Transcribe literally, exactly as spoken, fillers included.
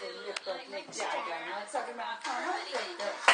lift up neck diagram. Now it's talking about carnal faith.